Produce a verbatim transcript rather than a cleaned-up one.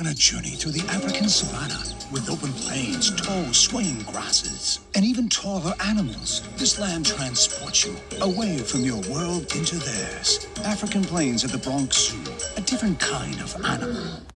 On a journey through the African savanna with open plains, tall swaying grasses, and even taller animals, this land transports you away from your world into theirs. African plains at the Bronx Zoo, a different kind of animal.